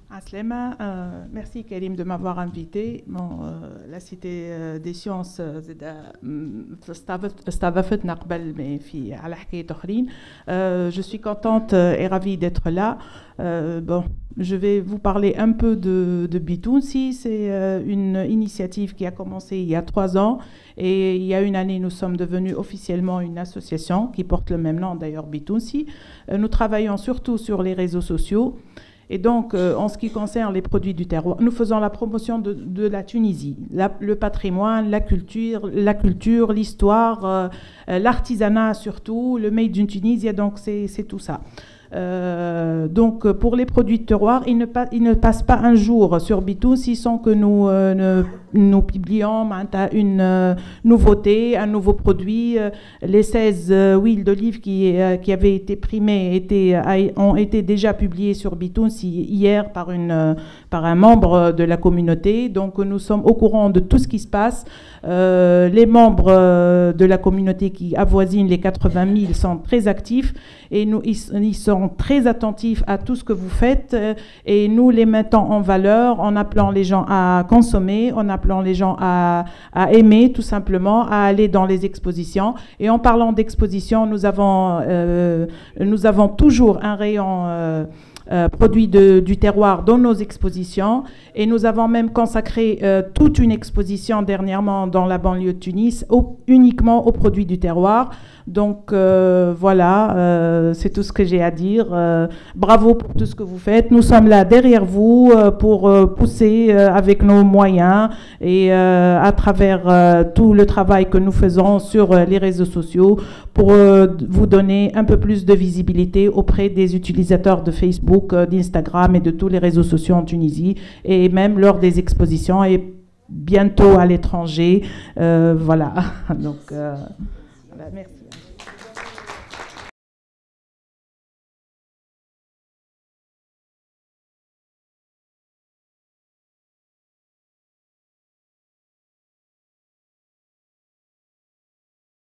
Aslema, merci Karim de m'avoir invité. Bon, la Cité des Sciences استضافتنا قبل ما في على حكاية أخرين. Je suis contente et ravie d'être là. Bon, je vais vous parler un peu de Bitounsi. C'est une initiative qui a commencé il y a 3 ans et il y a une année, nous sommes devenus officiellement une association qui porte le même nom d'ailleurs, Bitounsi. Nous travaillons surtout sur les réseaux sociaux. Et donc, en ce qui concerne les produits du terroir, nous faisons la promotion de la Tunisie, le patrimoine, la culture, l'histoire, l'artisanat surtout, le made in Tunisie, donc c'est tout ça. Donc, pour les produits de terroir, il ne passe pas un jour sur Bitounsi sans que nous publions une nouveauté, un nouveau produit. Les 16 huiles d'olive qui avaient été primées ont été déjà publiées sur Bitounsi hier par un membre de la communauté. Donc, nous sommes au courant de tout ce qui se passe. Les membres de la communauté qui avoisinent les 80 000 sont très actifs et ils sont très attentifs à tout ce que vous faites et nous les mettons en valeur en appelant les gens à consommer, en appelant les gens à aimer tout simplement, à aller dans les expositions. Et en parlant d'expositions, nous avons toujours un rayon produits du terroir dans nos expositions et nous avons même consacré toute une exposition dernièrement dans la banlieue de Tunis uniquement aux produits du terroir. Donc voilà, c'est tout ce que j'ai à dire. Bravo pour tout ce que vous faites. Nous sommes là derrière vous pour pousser avec nos moyens et à travers tout le travail que nous faisons sur les réseaux sociaux pour vous donner un peu plus de visibilité auprès des utilisateurs de Facebook, d'Instagram et de tous les réseaux sociaux en Tunisie et même lors des expositions et bientôt à l'étranger. Voilà. Donc, voilà, merci.